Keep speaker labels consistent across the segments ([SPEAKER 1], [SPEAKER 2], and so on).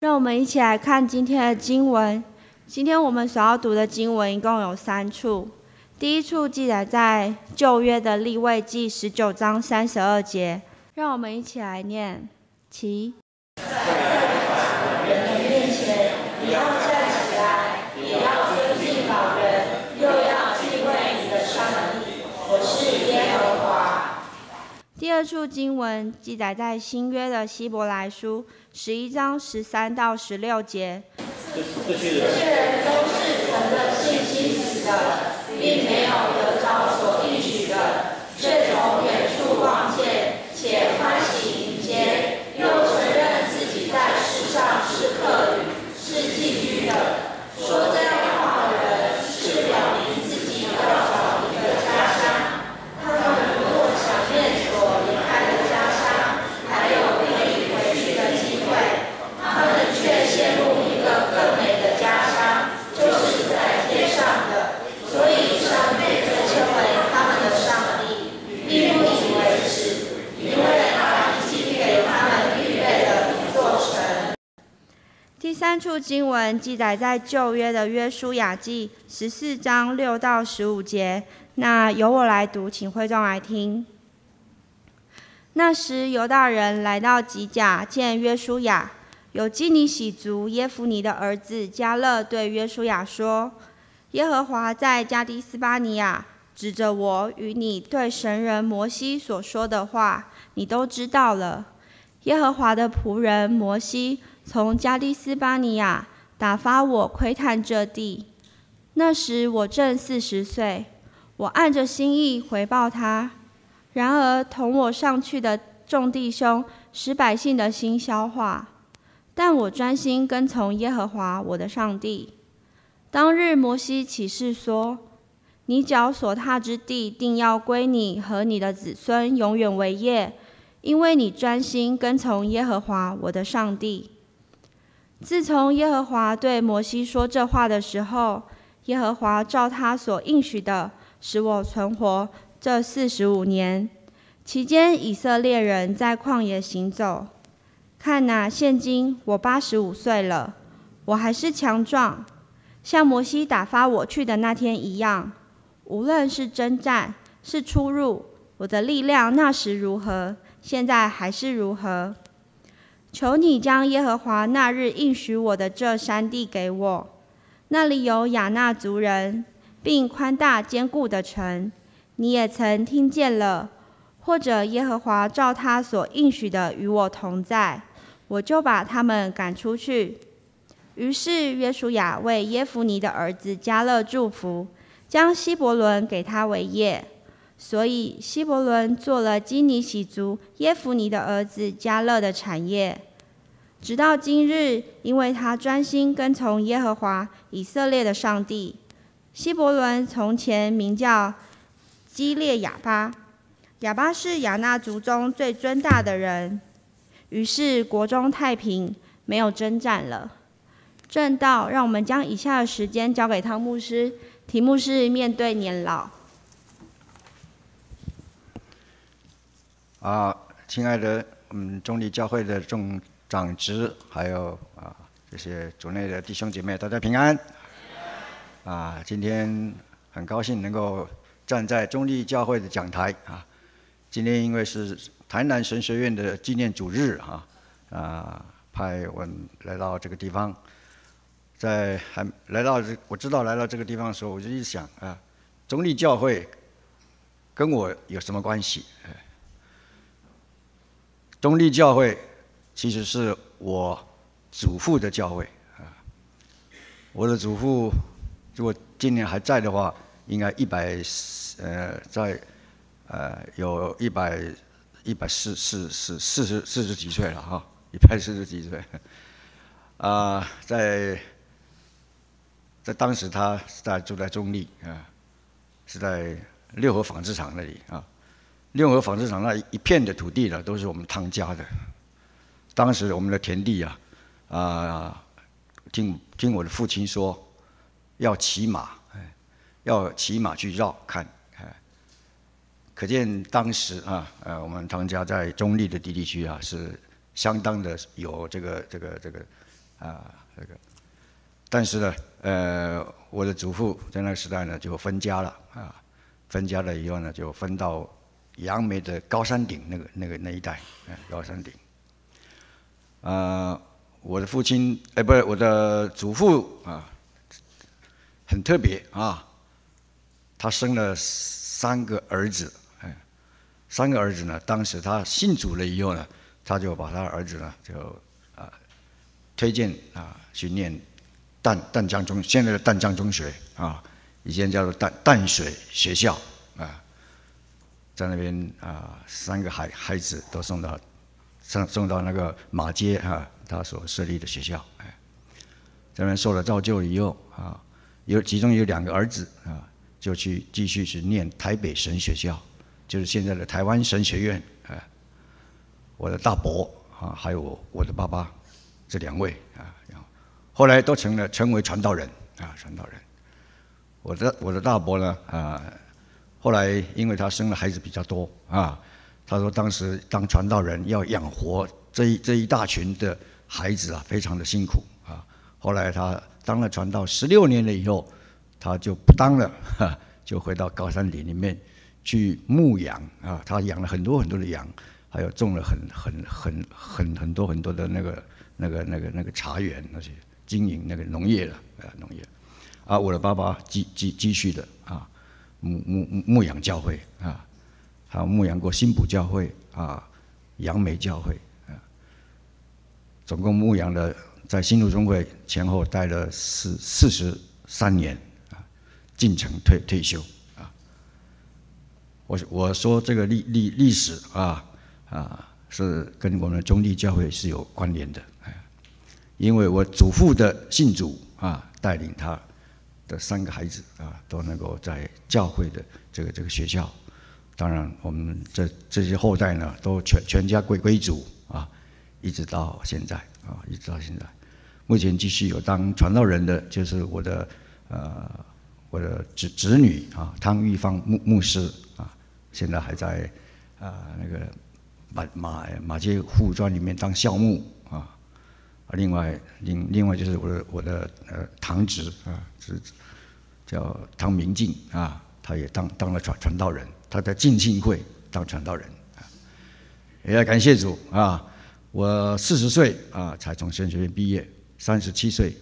[SPEAKER 1] 让我们一起来看今天的经文。今天我们所要读的经文一共有3处。第一处记载在旧约的利未记19章32节，让我们一起来念。起。在人的面前，你要站起来，也要尊敬老人，又要敬畏你的上帝。我是耶和华。第二处经文记载在新约的希伯来书11章13到16节。这些人都是存着信心死的，并没有得着所应许的，却从远处望见，且欢喜迎接，又承认自己在世上是客旅，是寄居的。说这样话的人，是表明自己要找一个家乡。他们如果想念所离开的家乡，还有可以回去的机会，他们却羡慕一个更美的家乡，就是在天上的。所以上帝就称为他们的上帝，并不以为耻，因为他已经给他们预备了一座城。第3处经文记载在旧约的约书亚记14章6到15节。那由我来读，请会众来听。那时犹大人来到吉甲见约书亚，有基尼喜族耶孚尼的儿子迦勒对约书亚说：耶和华在加低斯巴尼亚指着我与你对神人摩西所说的话，你都知道了。耶和华的仆人摩西从加低斯巴尼亚打发我窥探这地，那时我正40岁，我按着心意回报他。然而同我上去的众弟兄使百姓的心消化，但我专心跟从耶和华我的上帝。当日摩西起誓说：你脚所踏之地，定要归你和你的子孙永远为业，因为你专心跟从耶和华我的上帝。自从耶和华对摩西说这话的时候，耶和华照他所应许的，使我存活这45年。期间以色列人在旷野行走。看哪，现今我85岁了，我还是强壮，像摩西打发我去的那天一样。无论是征战，是出入，我的力量那时如何，现在还是如何。求你将耶和华那日应许我的这山地给我，那里有亚衲族人，并宽大坚固的城，你也曾听见了。或者耶和华照他所应许的与我同在，我就把他们赶出去。于是约书亚为耶孚尼的儿子迦勒祝福，将希伯伦给他为业。所以希伯伦做了基尼喜族耶孚尼的儿子迦勒的产业。直到今日，因为他专心跟从耶和华以色列的上帝。希伯伦从前名叫基列亚巴，亚巴是亚衲族中最尊大的人。于是国中太平，没有征战了。正道，让我们将以下的时间交给汤牧师，题目是面对年老。
[SPEAKER 2] 亲爱的中立教会的众长执，还有这些主内的弟兄姐妹，大家平安。今天很高兴能够站在中立教会的讲台啊。今天因为是台南神学院的纪念主日派我来到这个地方。我知道来到这个地方的时候，我就一想中立教会跟我有什么关系？中立教会其实是我祖父的教会我的祖父如果今年还在的话，应该有140几岁了哈，140几岁。在当时他住在中立是在六合纺织厂那里六合纺织厂那一片的土地呢，都是我们汤家的。当时我们的田地听我的父亲说，要骑马去绕看，可见当时我们汤家在中立的地区是相当的有这个这个，但是呢，我的祖父在那个时代呢就分家了分家了以后呢，就分到杨梅的高山顶那一带，高山顶。我的父亲，不是我的祖父很特别他生了3个儿子，3个儿子呢，当时他信主了以后呢，他就把他的儿子呢就推荐去念淡江中，现在的淡江中学以前叫做淡水学校在那边3个孩子都送到那个马街他所设立的学校，在那边受了造就以后其中有2个儿子就继续去念台北神学校，就是现在的台湾神学院。我的大伯还有我的爸爸这2位后来都成为传道人传道人。我的大伯呢后来因为他生的孩子比较多他说当时当传道人要养活这一大群的孩子非常的辛苦后来他当了传道16年了以后，他就不当了就回到高山里面去牧羊他养了很多很多的羊，还有种了很多的那个茶园，那些经营那个农业了农业我的爸爸继续的牧养教会还有牧养过新埔教会杨梅教会总共牧养了在新路中会前后待了43年进城退休我说这个历史是跟我们中立教会是有关联的因为我祖父的信主带领他的3个孩子都能够在教会的这个学校，当然我们这些后代呢都全家归主一直到现在目前继续有当传道人的就是我的侄女汤玉芳牧师现在还在那个马街护专里面当校牧另外就是我的堂侄叫汤明进他也当了传道人，他在浸信会当传道人也要感谢主我40岁才从神学院毕业，37岁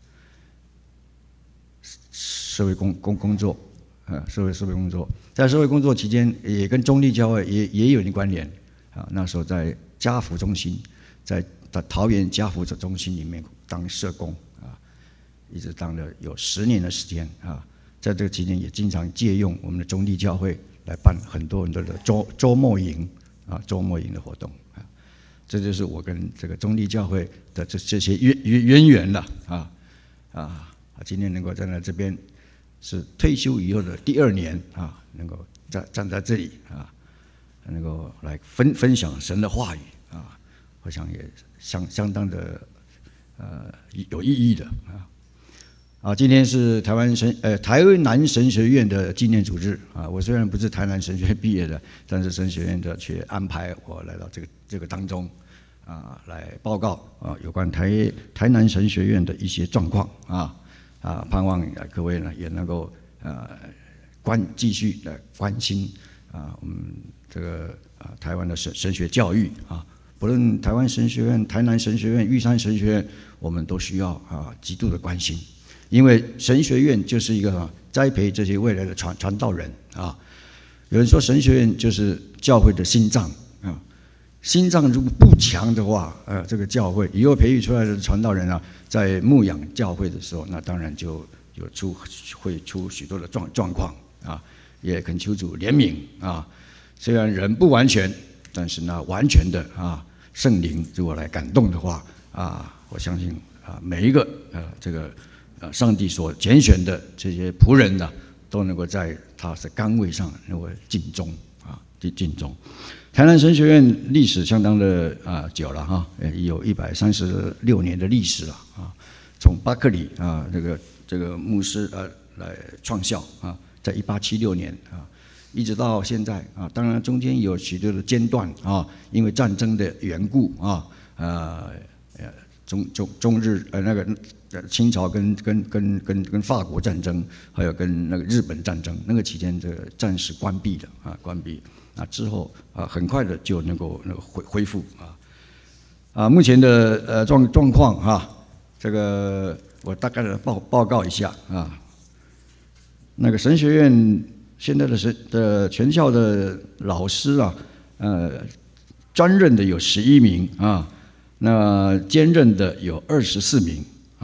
[SPEAKER 2] 社会工作社会工作，在社会工作期间也跟中立教会也有点关联那时候在家福中心，在桃园家福中心里面当社工一直当了有10年的时间在这个期间也经常借用我们的中立教会来办很多的周末营周末营的活动这就是我跟这个中立教会的这些渊源了今天能够站在这边是退休以后的第2年能够站在这里能够来分享神的话语我想也相当的有意义的今天是台南神学院的纪念主日我虽然不是台南神学院毕业的，但是神学院的却安排我来到这个当中来报告有关台南神学院的一些状况盼望各位呢也能够继续的关心我们这个台湾的神学教育不论台湾神学院、台南神学院、玉山神学院，我们都需要极度的关心，因为神学院就是一个栽培这些未来的传道人有人说神学院就是教会的心脏心脏如果不强的话这个教会以后培育出来的传道人在牧养教会的时候，那当然就会出许多的状况也恳求主怜悯虽然人不完全，但是呢完全的圣灵如果来感动的话我相信每一个这个上帝所拣选的这些仆人呢，都能够在他的岗位上能够尽忠尽忠。台南神学院历史相当的久了有136年的历史了从巴克里这个牧师来创校在1876年一直到现在当然中间有许多的间断因为战争的缘故中日那个清朝跟法国战争，还有跟那个日本战争，那个期间这个暂时关闭了关闭之后很快的就能够恢复目前的状况这个我大概的报告一下那个神学院现在的全校的老师专任的有11名那兼任的有24名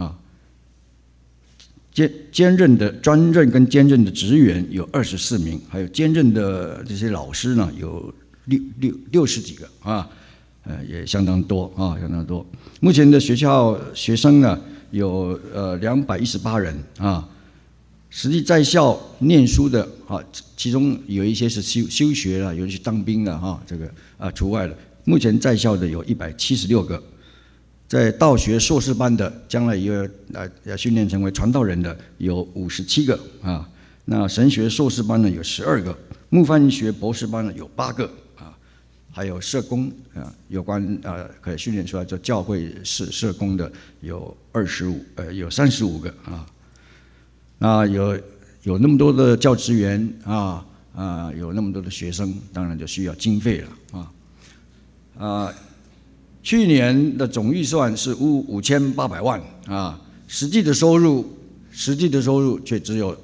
[SPEAKER 2] 兼任的专任跟兼任的职员有24名，还有兼任的这些老师呢有60几个也相当多相当多。目前的学校学生呢有218人实际在校念书的其中有一些是休学了，有人去当兵了这个除外了。目前在校的有176个，在道学硕士班的，将来也要训练成为传道人的有57个那神学硕士班呢有12个，牧翻学博士班呢有8个还有社工有关可以训练出来做教会社工的有35个那有那么多的教职员有那么多的学生，当然就需要经费了去年的总预算是5800万实际的收入却只有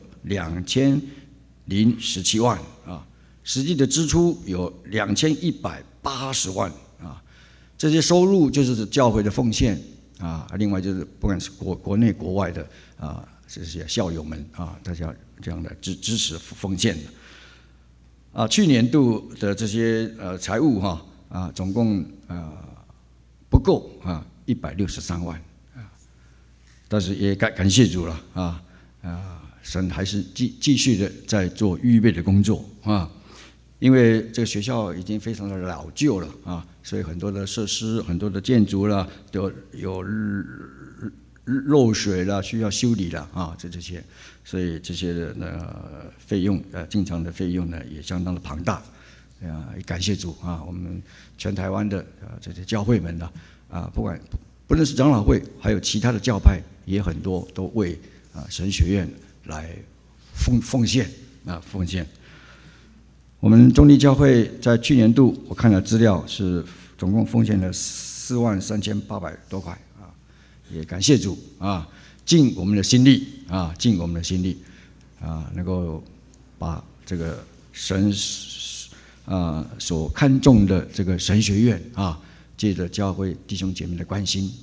[SPEAKER 2] 2017万实际的支出有2180万这些收入就是教会的奉献另外就是不管是国内国外的这些校友们大家这样的支持奉献的去年度的这些财务总共不够163万但是也感谢主了神还是继续的在做预备的工作因为这个学校已经非常的老旧了所以很多的设施、很多的建筑了都有漏水了，需要修理了这些，所以这些的费用经常的费用呢也相当的庞大也感谢主我们全台湾的这些教会们呢不论是长老会，还有其他的教派，也很多都为神学院来奉献奉献。我们中立教会在去年度我看了资料是总共奉献了43800多块也感谢主尽我们的心力尽我们的心力能够把这个神所看重的这个神学院借着教会弟兄姐妹的关心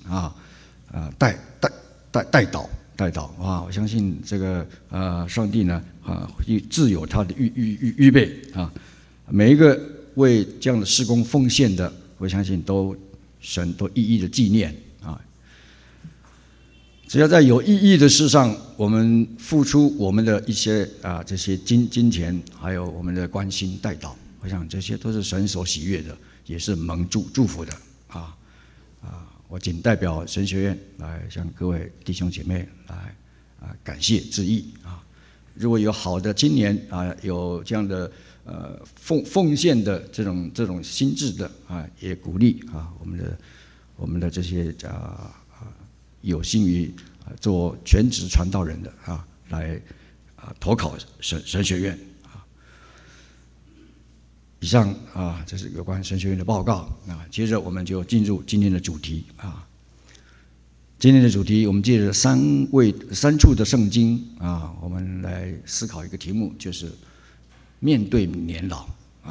[SPEAKER 2] 带导我相信这个上帝呢自有他的预备每一个为这样的事工奉献的，我相信神都一一的纪念只要在有意义的事上，我们付出我们的一些这些金钱，还有我们的关心带导，我想这些都是神所喜悦的，也是蒙祝福的我仅代表神学院来向各位弟兄姐妹来感谢致意如果有好的青年有这样的奉献的这种心智的也鼓励我们的这些有心于做全职传道人的来投考神学院以上这是有关神学院的报告接着我们就进入今天的主题今天的主题我们借着三处的圣经我们来思考一个题目，就是面对年老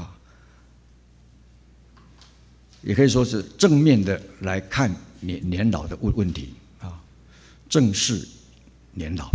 [SPEAKER 2] 也可以说是正面的来看年老的问题正视年老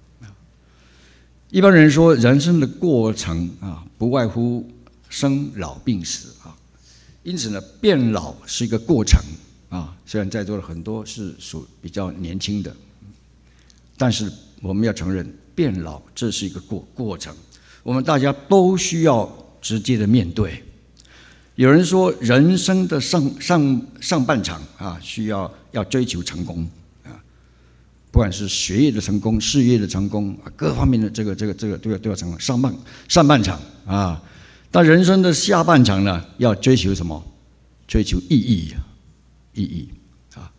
[SPEAKER 2] 一般人说人生的过程不外乎生老病死因此呢变老是一个过程虽然在座的很多是属比较年轻的，但是我们要承认变老这是一个过程，我们大家都需要直接的面对。有人说人生的上半场需要追求成功不管是学业的成功、事业的成功各方面的这个都要成功。上半场但人生的下半场呢，要追求什么？追求意义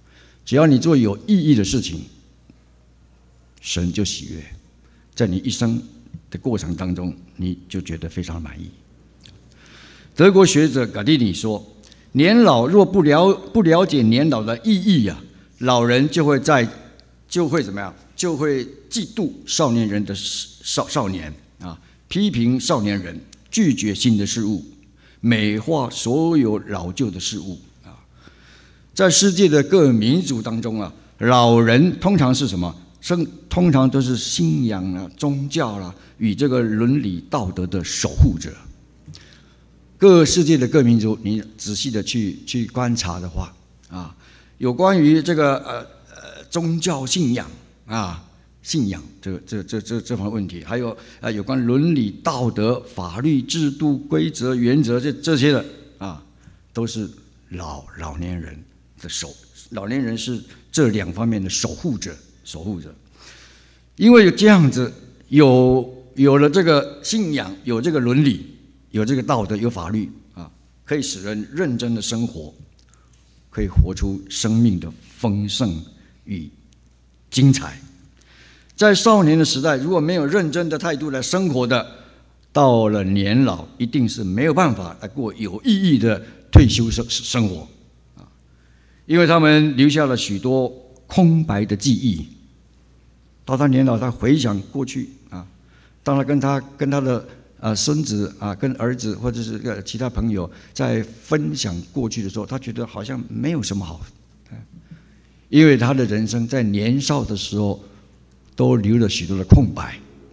[SPEAKER 3] 只要你做有意义的事情，神就喜悦，在你一生的过程当中，你就觉得非常满意。德国学者嘎蒂尼说，年老若不了解年老的意义啊，老人就会怎么样？就会嫉妒少年人的少年啊，批评少年人，拒绝新的事物，美化所有老旧的事物啊。在世界的各民族当中啊，老人通常是什么？通常都是信仰啊、宗教啦与这个伦理道德的守护者。各世界的各民族，你仔细的去观察的话啊，有关于这个宗教信仰啊，信仰这方面问题，还有有关伦理道德、法律制度、规则、原则这些的啊，都是老年人的老年人是这两方面的守护者。因为有这样子，有了这个信仰，有这个伦理，有这个道德，有法律啊，可以使人认真的生活，可以活出生命的丰盛与精彩。在少年的时代，如果没有认真的态度来生活的，到了年老，一定是没有办法来过有意义的退休生活啊，因为他们留下了许多空白的记忆。到他年老，他回想过去啊，当他跟他的孙子啊，跟儿子或者是其他朋友在分享过去的时候，他觉得好像没有什么好，因为他的人生在年少的时候都留了许多的空白。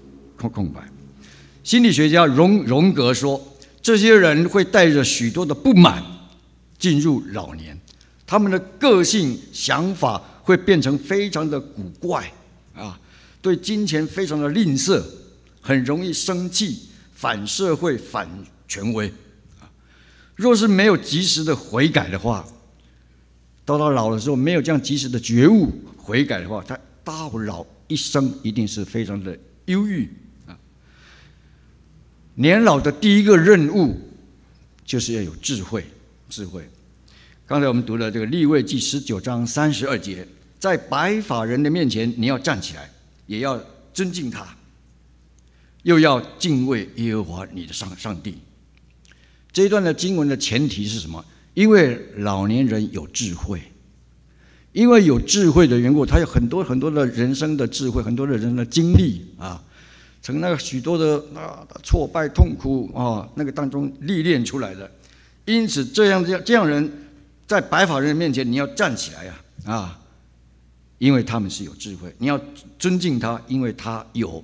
[SPEAKER 3] 心理学家荣格说，这些人会带着许多的不满进入老年，他们的个性想法会变成非常的古怪啊，对金钱非常的吝啬，很容易生气，反社会、反权威。若是没有及时的悔改的话，到老的时候没有这样及时的觉悟、悔改的话，他到老一生一定是非常的忧郁啊。年老的第一个任务就是要有智慧。刚才我们读了这个利未记19章32节，在白发人的面前，你要站起来，也要尊敬他，又要敬畏耶和华你的上帝。这一段的经文的前提是什么？因为老年人有智慧，因为有智慧的缘故，他有很多很多的人生的智慧，很多的人生的经历啊，从那个许多的挫败、痛苦啊那个当中历练出来的。因此，这样人在白发人面前，你要站起来啊，因为他们是有智慧，你要尊敬他，因为他有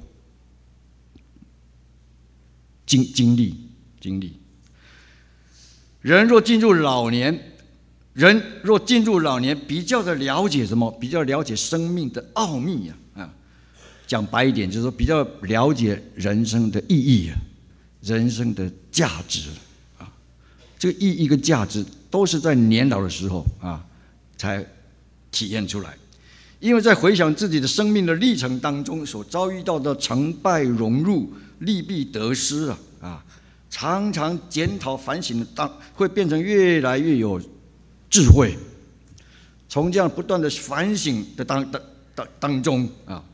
[SPEAKER 3] 经历。人若进入老年，比较的了解什么？比较了解生命的奥秘啊。讲白一点，就是说比较了解人生的意义啊，人生的价值啊。这个意义跟价值都是在年老的时候啊才体验出来。因为在回想自己的生命的历程当中所遭遇到的成败荣辱、利弊得失啊，常常检讨反省会变成越来越有智慧。从这样不断的反省的当中啊，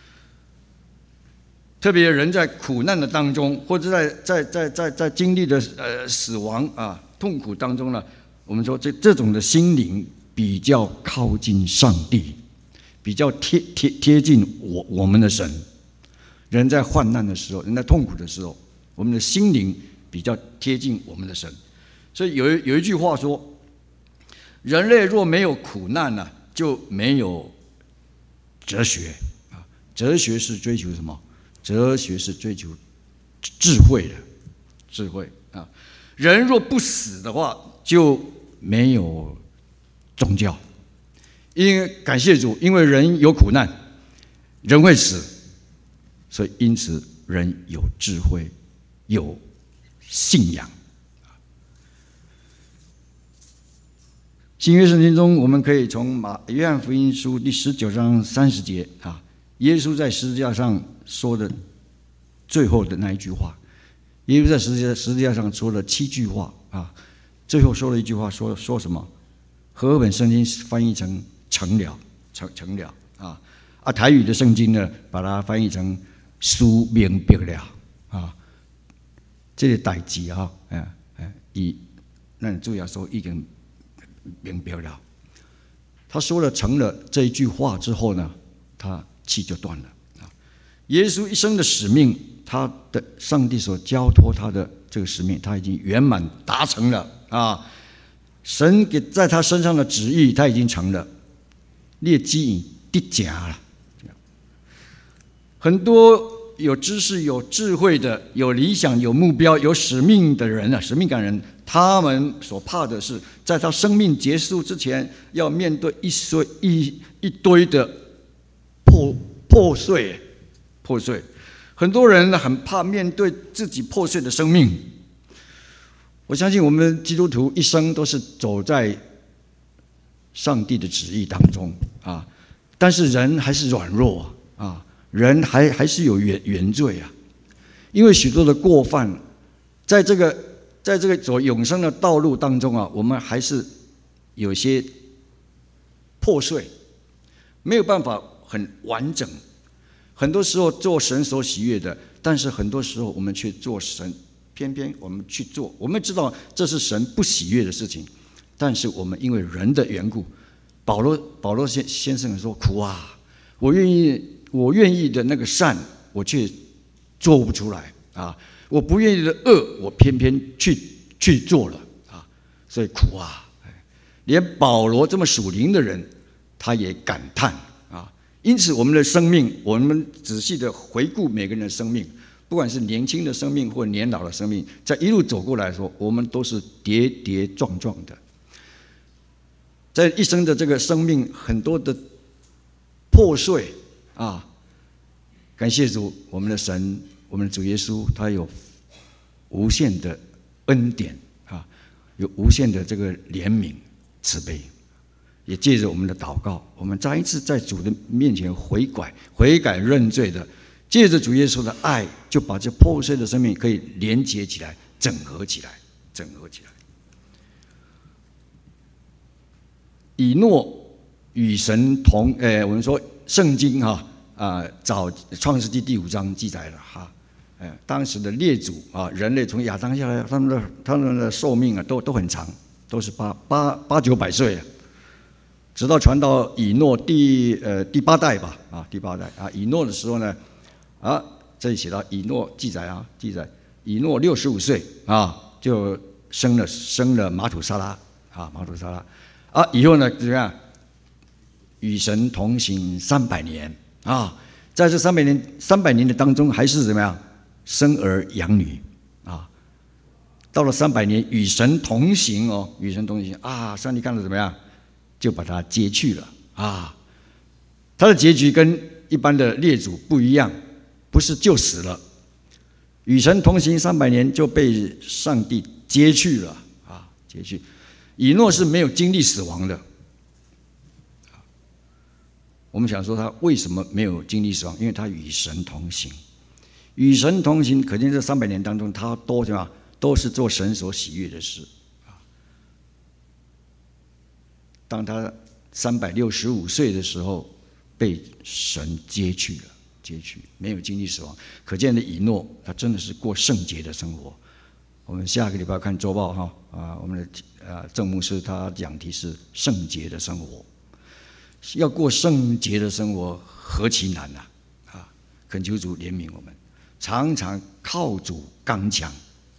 [SPEAKER 3] 特别人在苦难的当中，或者在经历的死亡啊痛苦当中呢，我们说这种的心灵比较靠近上帝，比较贴近我们的神。人在患难的时候，人在痛苦的时候，我们的心灵比较贴近我们的神。所以有一句话说，人类若没有苦难呢，就没有哲学啊。哲学是追求什么？哲学是追求智慧啊。人若不死的话，就没有宗教。因为感谢主，因为人有苦难，人会死，所以因此人有智慧，有信仰。新约圣经中，我们可以从约翰福音书第19章30节啊，耶稣在十字架上说的最后的那一句话。耶稣在十字架上说了7句话啊，最后说了一句话，说什么？和合本圣经翻译成成了，成了啊！台语的圣经呢，把它翻译成事明白了啊。这个代志啊，那主要说已经明白了。他说了成了这一句话之后呢，他气就断了啊。耶稣一生的使命，他的上帝所交托他的这个使命，他已经圆满达成了啊。神给在他身上的旨意，他已经成了，列基已得假了。很多有知识、有智慧的、有理想、有目标、有使命的人啊，使命感人，他们所怕的是，在他生命结束之前，要面对一堆的破碎。很多人很怕面对自己破碎的生命。我相信我们基督徒一生都是走在上帝的旨意当中啊，但是人还是软弱啊，人还是有原罪啊，因为许多的过犯，在这个走永生的道路当中啊，我们还是有些破碎，没有办法很完整。很多时候做神所喜悦的，但是很多时候我们却做神。偏偏我们去做，我们知道这是神不喜悦的事情，但是我们因为人的缘故，保罗先生说：“苦啊，我愿意的那个善，我却做不出来啊！我不愿意的恶，我偏偏去做了啊！所以苦啊！连保罗这么属灵的人，他也感叹啊！因此，我们的生命，我们仔细的回顾每个人的生命。”不管是年轻的生命或年老的生命，在一路走过来说，我们都是跌跌撞撞的，在一生的这个生命很多的破碎啊！感谢主，我们的神，我们的主耶稣，他有无限的恩典啊，有无限的这个怜悯慈悲，也借着我们的祷告，我们再一次在主的面前悔改认罪的。借着主耶稣的爱，就把这破碎的生命可以连接起来、整合起来。以诺与神同，我们说圣经早创世纪第5章记载了哈，当时的列祖啊，人类从亚当下来，他们的寿命啊都很长，都是800-900岁啊，直到传到以诺第8代吧第8代啊，以诺的时候呢。这里写到以诺记载以诺65岁啊，就生了马土沙拉以后呢怎么样？与神同行300年啊，在这300年的当中，还是怎么样生儿养女啊？到了300年与神同行啊，上帝看了怎么样？就把他接去了啊。他的结局跟一般的列祖不一样。不是就死了，与神同行300年就被上帝接去了啊！接去，以诺是没有经历死亡的。我们想说他为什么没有经历死亡？因为他与神同行，与神同行，可见这300年当中，他都是做神所喜悦的事啊。当他365岁的时候，被神接去了。没有经历死亡，可见的以诺他真的是过圣洁的生活。我们下个礼拜看周报我们的郑牧师他讲题是圣洁的生活，要过圣洁的生活何其难啊！恳求主怜悯我们，常常靠主刚强。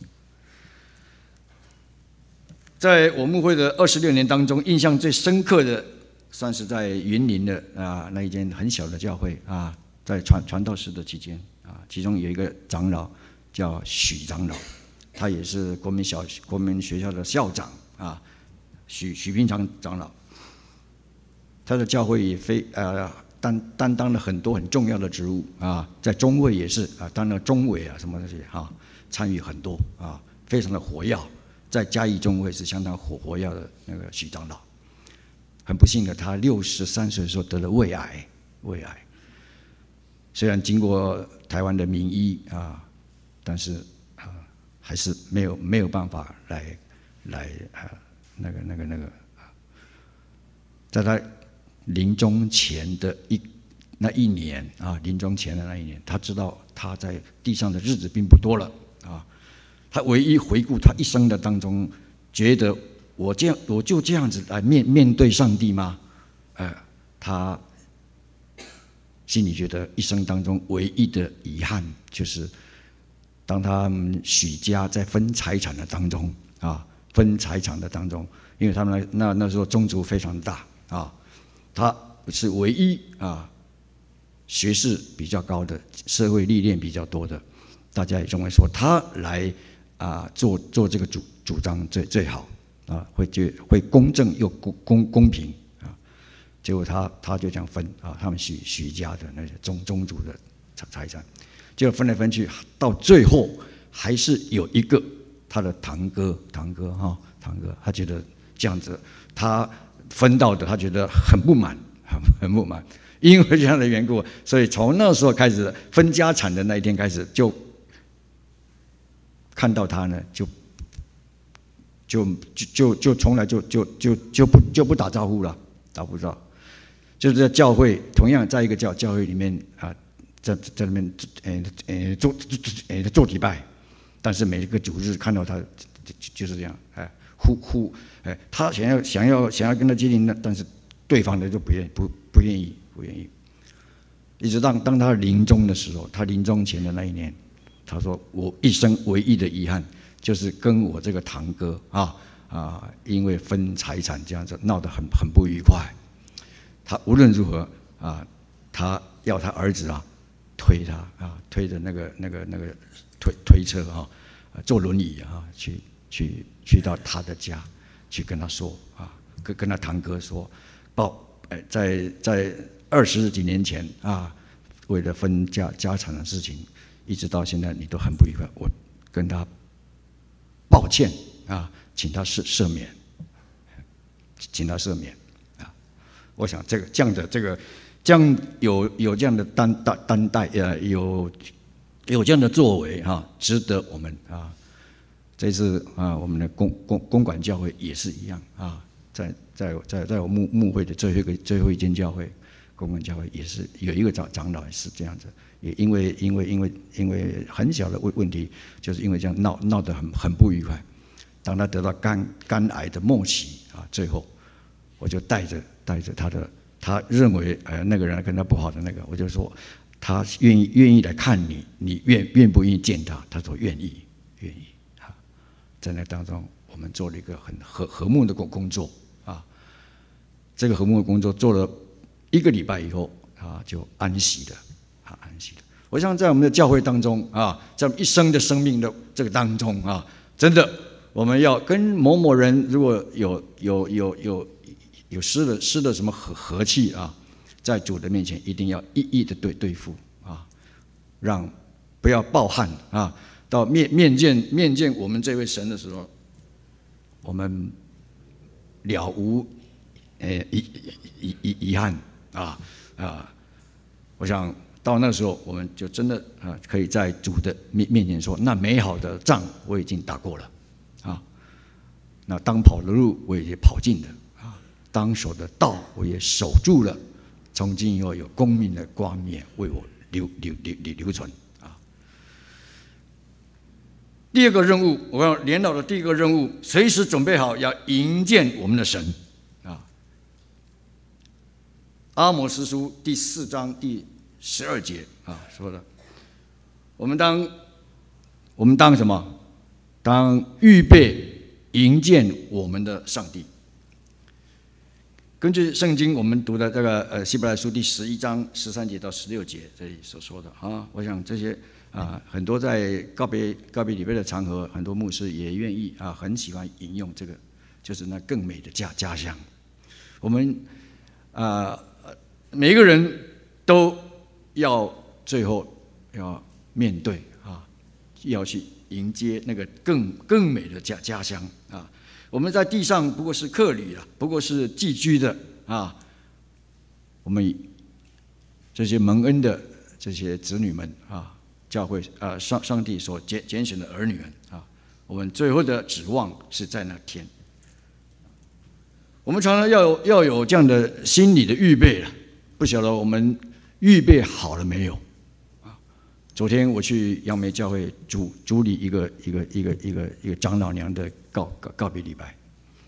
[SPEAKER 3] 在我牧会的26年当中，印象最深刻的，算是在云林的那一间很小的教会啊。在传道士的期间啊，其中有一个长老叫许长老，他也是国民学校的校长啊，许平常长老，他的教会也担当了很多很重要的职务啊，在中会也是当了中委什么这些参与很多非常的活跃，在嘉义中会是相当活跃的那个许长老，很不幸的，他63岁的时候得了胃癌。虽然经过台湾的名医但是还是没有办法来在他临终前的那一年啊，临终前的那一年，他知道他在地上的日子并不多了啊。他唯一回顾他一生的当中，觉得我就这样子来面对上帝吗？他心里觉得一生当中唯一的遗憾，就是当他们许家在分财产的当中啊，分财产的当中，因为他们那时候宗族非常大啊，他是唯一啊学识比较高的，社会历练比较多的，大家也认为说他来做这个主张最好啊，会公正又公平啊。结果他就这样分啊，他们许家的那些宗族的财产，结果分来分去，到最后还是有一个他的堂哥，他觉得这样子他分到的，他觉得很不满，很不满。因为这样的缘故，所以从那时候开始分家产的那一天开始，就看到他呢，就从来就不打招呼了，打不到。就是在教会，同样在一个教会里面啊，在那边做礼拜，但是每一个主日看到他就是这样，他想要跟他接近，但是对方的就不愿意。一直当他临终的时候，他临终前的那一年，他说：“我一生唯一的遗憾，就是跟我这个堂哥因为分财产这样子闹得很不愉快。他无论如何他要他儿子推着那个推车坐轮椅去到他的家去跟他说跟他堂哥说，在20几年前为了分家产的事情，一直到现在你都很不愉快，我跟他抱歉请他赦免，请他赦免我想这样有这样的担待有这样的作为值得我们这次我们的公馆教会也是一样在我牧会的最后一间教会，公馆教会也是有一个长老也是这样子，也因为很小的问题，就是因为这样闹得很不愉快。当他得到肝癌的末期最后我就带着他认为那个人跟他不好的那个，我就说他愿意来看你，你愿不愿意见他？他说愿意在那当中，我们做了一个很和睦的工作这个和睦的工作做了1个礼拜以后就安息了安息了。我想在我们的教会当中在我们一生的生命的这个当中真的我们要跟某人如果有失了什么和气在主的面前一定要一一的对付让不要抱憾到面见我们这位神的时候，我们了无遗憾我想到那时候我们就真的可以在主的面前说，那美好的仗我已经打过了那当跑的路我也跑尽了当守的道我也守住了，从今以后有光明的冠冕为我留存第二个任务，我要年老的第一个任务，随时准备好要迎见我们的神阿摩司书第4章第12节说的，我们当什么？当预备迎见我们的上帝。根据圣经我们读的这个希伯来书第11章13节到16节这里所说的我想这些很多在告别礼拜的场合，很多牧师也愿意很喜欢引用这个，就是那更美的家乡。我们每一个人都要最后要面对要去迎接那个更美的家乡我们在地上不过是客旅不过是寄居的我们这些蒙恩的这些子女们教会上帝所拣选的儿女们我们最后的指望是在那天。 我们常常要有这样的心理的预备了，不晓得我们预备好了没有？啊，昨天我去杨梅教会主理一个长老娘的告别礼拜，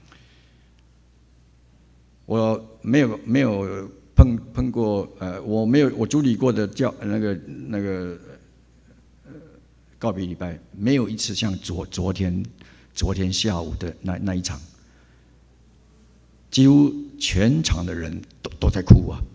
[SPEAKER 3] 我没有碰过我主理过的那个告别礼拜，没有一次像昨天下午的那一场。几乎全场的人都在哭啊！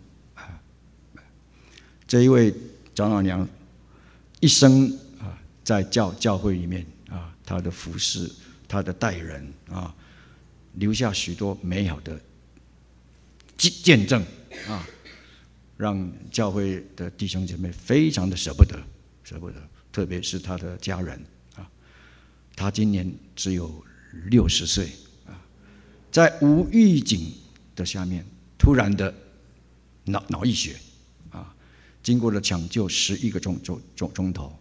[SPEAKER 3] 这一位长老娘一生啊，在教会里面啊，她的服侍，她的待人啊，留下许多美好的见证啊，让教会的弟兄姐妹非常的舍不得，特别是她的家人啊。她今年只有60岁。在无预警的下面，突然的脑溢血，啊，经过了抢救11个钟头，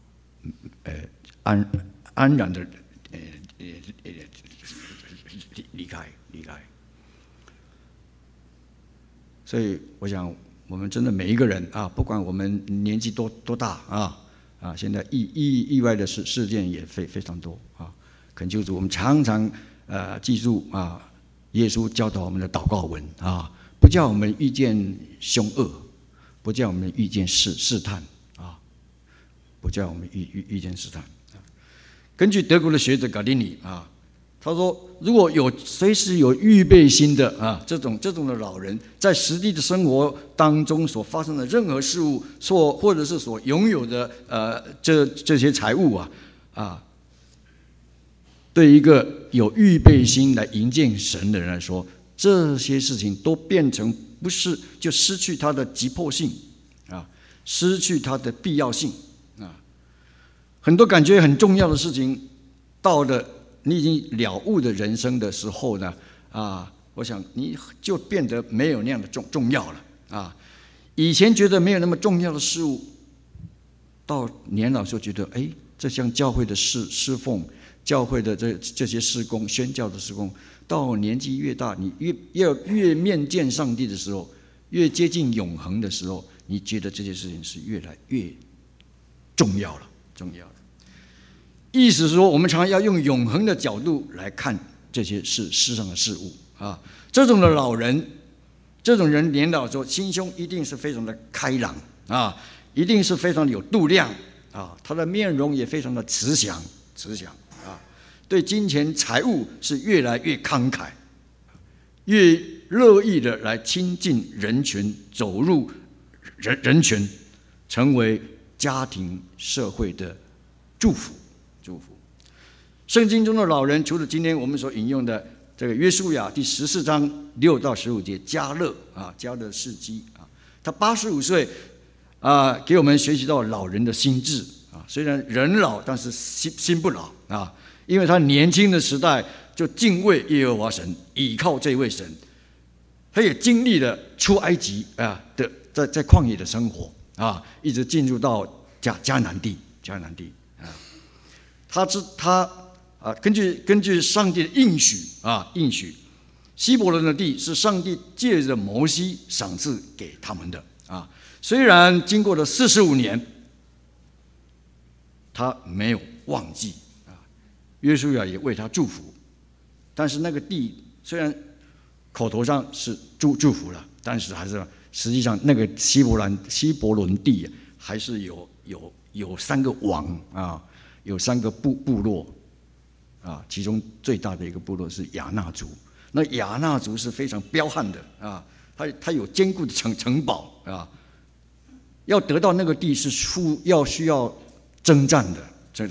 [SPEAKER 3] 安然的离开。所以我想，我们真的每一个人啊，不管我们年纪多大啊，现在意外的事件也非常多啊，恳求主，我们常常。记住啊，耶稣教导我们的祷告文啊，不叫我们遇见凶恶，不叫我们遇见试探啊，不叫我们遇见试探。根据德国的学者嘎丁尼啊，他说，如果随时有预备心的啊，这种的老人，在实际的生活当中所发生的任何事物，或者是所拥有的这些财物啊。对一个有预备心来迎接神的人来说，这些事情都变成不是就失去它的急迫性啊，失去它的必要性啊。很多感觉很重要的事情，到了你已经了悟的人生的时候呢，啊，我想你就变得没有那样的重要了啊。以前觉得没有那么重要的事物，到年老时候觉得，哎，这像教会的侍奉。教会的这些事工，宣教的事工，到年纪越大，你越面见上帝的时候，越接近永恒的时候，你觉得这些事情是越来越重要了。意思是说，我们常常要用永恒的角度来看这些世上的事物啊。这种的老人，这种人年老的时候，心胸一定是非常的开朗啊，一定是非常的有度量啊，他的面容也非常的慈祥。对金钱财物是越来越慷慨，越乐意的来亲近人群，走入人群，成为家庭社会的祝福。圣经中的老人，除了今天我们所引用的这个约书亚第14章6到15节，迦勒事迹啊，他85岁啊，给我们学习到老人的心智啊，虽然人老，但是心不老啊。因为他年轻的时代就敬畏耶和华神，倚靠这位神，他也经历了出埃及啊的在旷野的生活啊，一直进入到迦南地啊。他根据上帝的应许，希伯伦的地是上帝借着摩西赏赐给他们的啊。虽然经过了45年，他没有忘记。约书亚也为他祝福，但是那个地虽然口头上是祝福了，但是还是实际上那个希伯伦地还是有3个王啊，有3个部落啊，其中最大的一个部落是亚纳族。那亚纳族是非常彪悍的啊，他有坚固的城堡啊，要得到那个地是需要征战的。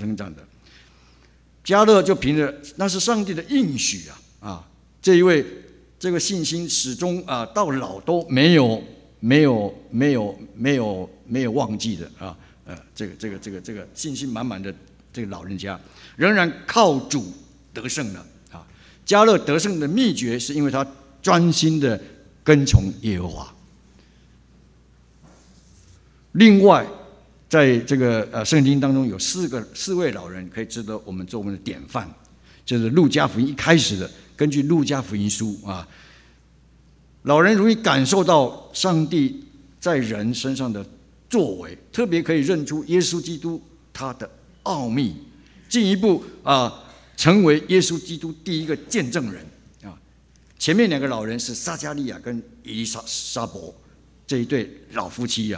[SPEAKER 3] 迦勒就凭着那是上帝的应许啊，这个信心始终啊到老都没有忘记的啊，这个信心满满的这个老人家，仍然靠主得胜了啊。迦勒得胜的秘诀是因为他专心的跟从耶和华。另外，在这个圣经当中有4位老人可以值得我们做我们的典范，就是路加福音一开始的根据路加福音书啊，老人容易感受到上帝在人身上的作为，特别可以认出耶稣基督他的奥秘，进一步成为耶稣基督第一个见证人啊。前面2个老人是撒加利亚跟以利沙伯这一对老夫妻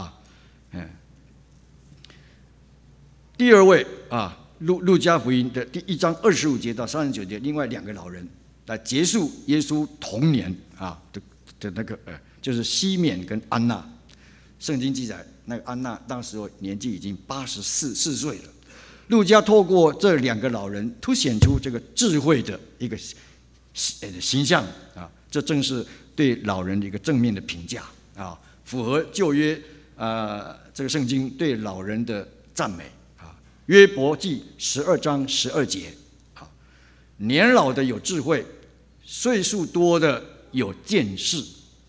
[SPEAKER 3] 第2位路加福音的第1章25节到39节，另外2个老人来结束耶稣童年的那个就是西缅跟安娜。圣经记载，那个安娜那时候年纪已经84岁了。路加透过这2个老人，凸显出这个智慧的一个形象这正是对老人的一个正面的评价符合旧约这个圣经对老人的赞美约伯记12章12节年老的有智慧，岁数多的有见识。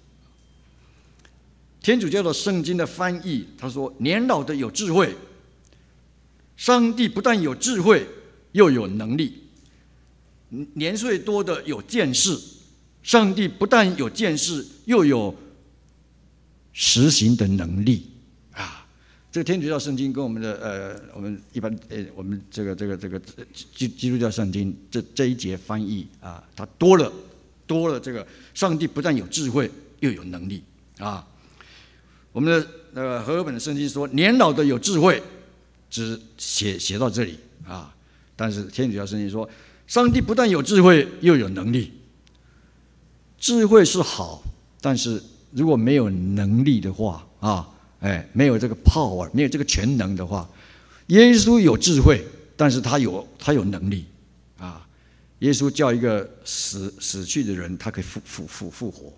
[SPEAKER 3] 天主教的圣经的翻译，他说年老的有智慧，上帝不但有智慧，又有能力；年岁多的有见识，上帝不但有见识，又有实行的能力这个天主教圣经跟我们的我们一般我们这个基督教圣经这一节翻译它多了这个上帝不但有智慧，又有能力我们的和合本的圣经说年老的有智慧，只写到这里但是天主教圣经说上帝不但有智慧，又有能力。智慧是好，但是如果没有能力的话没有这个 power， 没有这个全能的话，耶稣有智慧，但是他有能力耶稣叫一个死去的人，他可以复活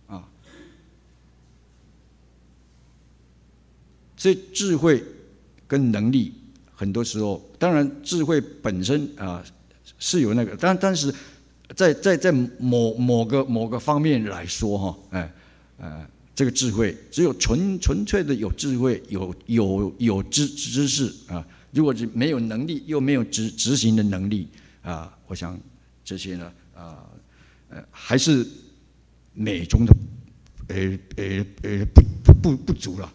[SPEAKER 3] 所以智慧跟能力很多时候，当然智慧本身是有那个，但是在某个方面来说这个智慧只有纯粹的有智慧，有知识如果没有能力，又没有执行的能力我想这些呢还是美中的不足了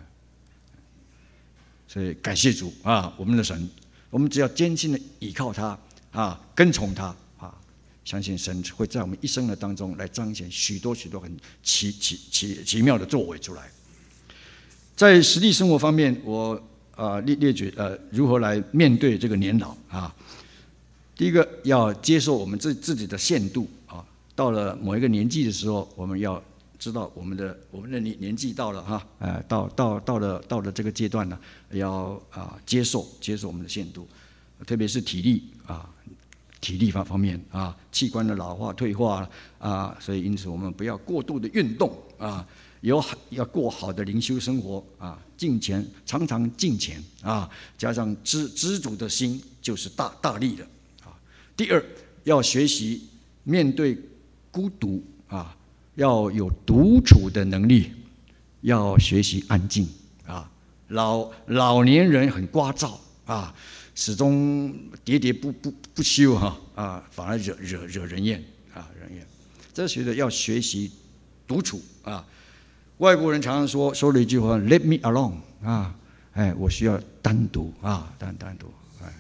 [SPEAKER 3] 所以感谢主我们的神，我们只要坚信的倚靠他跟从他相信神会在我们一生的当中来彰显许多很奇妙的作为出来。在实际生活方面，我列举如何来面对这个年老第一个要接受我们自己的限度到了某一个年纪的时候，我们要知道我们的年纪到了到了这个阶段呢，要接受我们的限度，特别是体力方面器官的老化退化所以因此我们不要过度的运动要过好的灵修生活敬虔，常常敬虔加上知足的心，就是大力的第二，要学习面对孤独要有独处的能力，要学习安静老年人很聒噪始终喋不休反而惹人厌这学要学习独处外国人常常说了一句话 "Let me alone" 我需要单独单独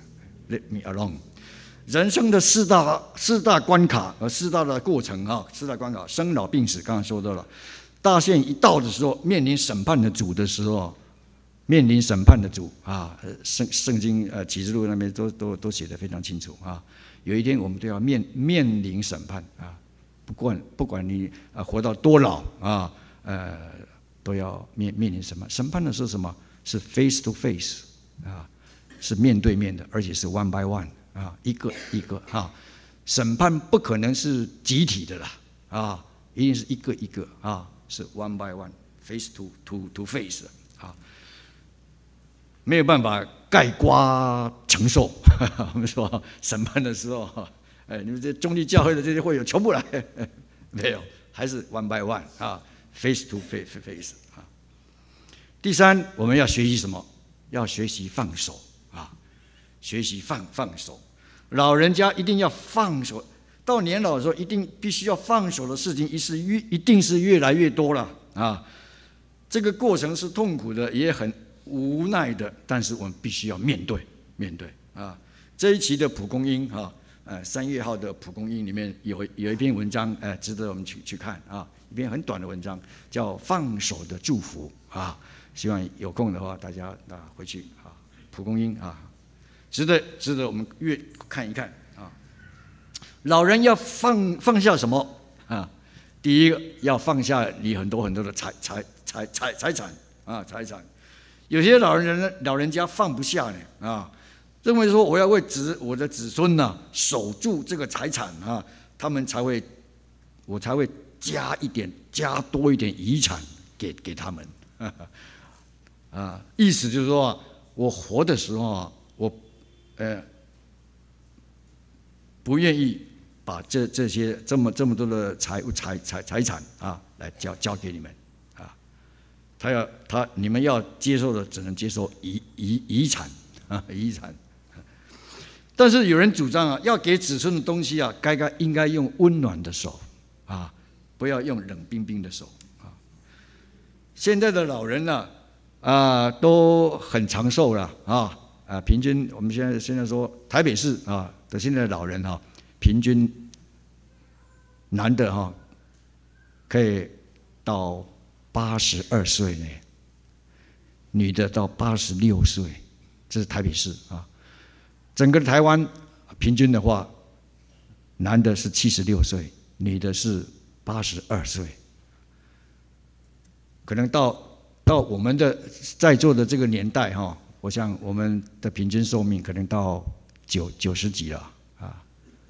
[SPEAKER 3] Let me alone。人生的四大关卡和四大的过程四大关卡，生老病死，刚刚说到了。大限一到的时候，面临审判的主的时候，面临审判的主圣经启示录那边都写得非常清楚有一天我们都要面临审判不管你活到多老都要面临审判。审判的是什么？是 face to face 是面对面的，而且是 one by one 一个审判不可能是集体的啦一定是一个是 one by one face to face 没有办法概括承受我们说审判的时候你们这中立教会的这些会友全部来没有，还是 one by one face to face 第三，我们要学习什么？要学习放手学习放手。老人家一定要放手， 到年老的时候，一定必须要放手的事情，一定是越来越多了啊。这个过程是痛苦的，也很无奈的，但是我们必须要面对啊。这一期的蒲公英啊，3月号的蒲公英里面有一篇文章，值得我们去看啊，一篇很短的文章，叫《放手的祝福》啊。希望有空的话，大家回去啊，蒲公英啊，值得我们看一看啊。老人要放下什么啊？第一个要放下你很多的财产啊，财产。有些老人家放不下呢啊。认为说我要为我的子孙呢守住这个财产啊，我才会加多一点遗产给他们啊，意思就是说我活的时候啊，我不愿意把这些这么多的财产啊来交给你们啊，你们要接受的只能接受遗产啊，遗产。但是有人主张啊，要给子孙的东西啊，应该用温暖的手啊，不要用冷冰冰的手啊。现在的老人呢都很长寿了啊平均我们现在说台北市啊的现在的老人平均男的可以到82岁呢，女的到86岁，这是台北市啊。整个台湾平均的话，男的是76岁，女的是82岁。可能到我们的在座的这个年代我想我们的平均寿命可能到90几了啊，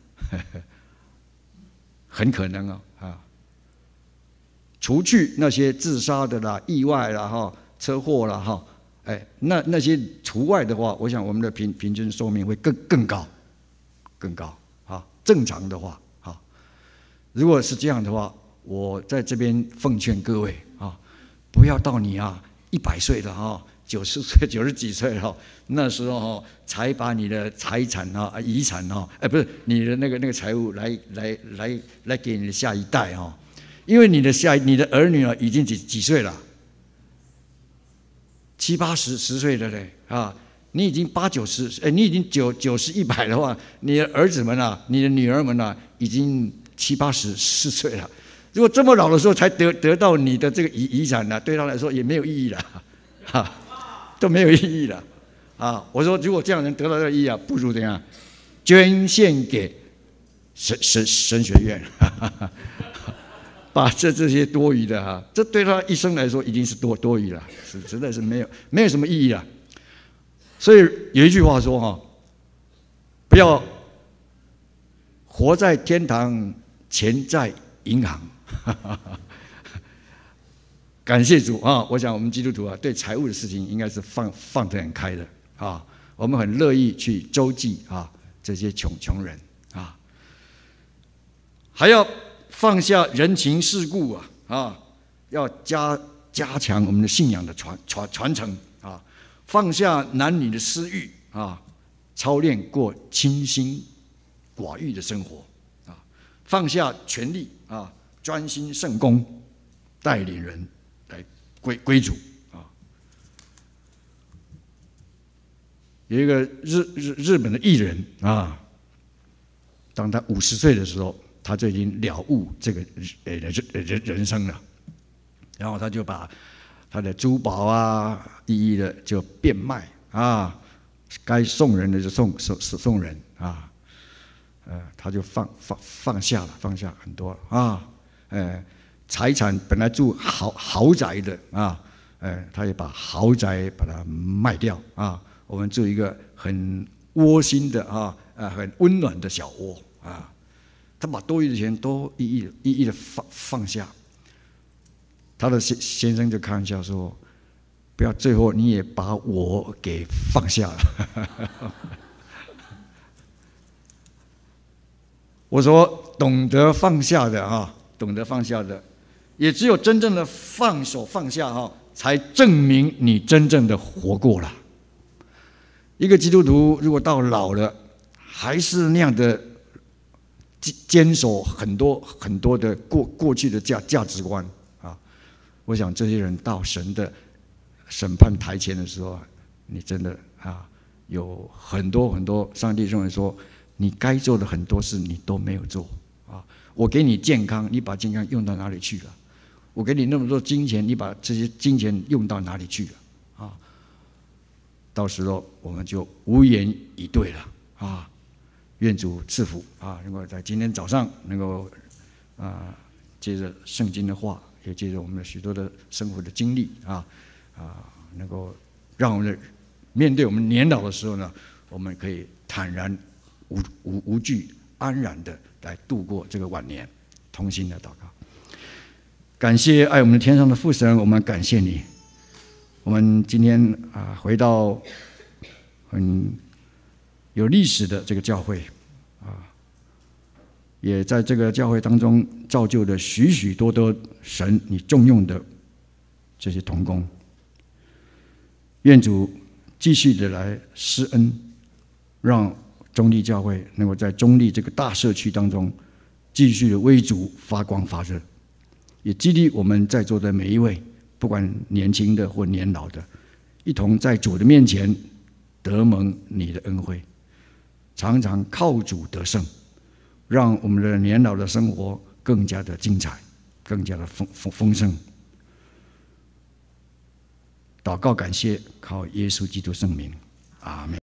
[SPEAKER 3] 很可能啊。除去那些自杀的啦、意外啦、车祸啦那些除外的话，我想我们的平均寿命会更高啊。正常的话如果是这样的话，我在这边奉劝各位不要到你100岁了90岁90几岁了那时候才把你的财产遗产不是你的那个财物来给你的下一代因为你的儿女已经几岁了。70、80、10岁的嘞你已经80、90，你已经90、100的话，你的儿子们你的女儿们已经70、80、4岁了。如果这么老的时候才得到你的这个遗产对他来说也没有意义了，都没有意义了我说，如果这样能得到这个意义不如怎样捐献给神学院，把这些多余的这对他一生来说已经是多余了，实在是没有什么意义了。所以有一句话说不要活在天堂，钱在银行。感谢主我想我们基督徒对财务的事情应该是放得很开的我们很乐意去周济这些穷人还要放下人情世故要加强我们的信仰的传承放下男女的私欲操练过清心寡欲的生活放下权力专心圣工，带领人来归主有一个日本的艺人当他50岁的时候，他就已经了悟这个人生了，然后他就把他的珠宝一一的就变卖该送人的就送人他就放下很多财产本来住豪宅的他也把豪宅把它卖掉我们住一个很窝心的很温暖的小窝他把多余的钱都一一的放下。他的先生就开玩笑说：“不要最后你也把我给放下了。”我说懂得放下的也只有真正的放手放下才证明你真正的活过了。一个基督徒如果到老了还是那样的坚守很多的过去的价值观啊。我想这些人到神的审判台前的时候，你真的啊，有很多上帝认为说，你该做的很多事你都没有做啊。我给你健康，你把健康用到哪里去了？我给你那么多金钱，你把这些金钱用到哪里去了？啊，到时候我们就无言以对了啊！愿主赐福啊，能够在今天早上能够借着圣经的话，也借着我们的许多的生活的经历能够让我们面对我们年老的时候呢，我们可以坦然无惧、安然的来度过这个晚年。同心的祷告。感谢爱我们的天上的父神，我们感谢你。我们今天回到很有历史的这个教会也在这个教会当中造就了许许多多神你重用的这些同工。愿主继续的来施恩，让中立教会能够在中立这个大社区当中继续的为主发光发热。也激励我们在座的每一位，不管年轻的或年老的，一同在主的面前得蒙你的恩惠，常常靠主得胜，让我们的年老的生活更加的精彩，更加的丰盛。祷告感谢，靠耶稣基督圣名，阿们。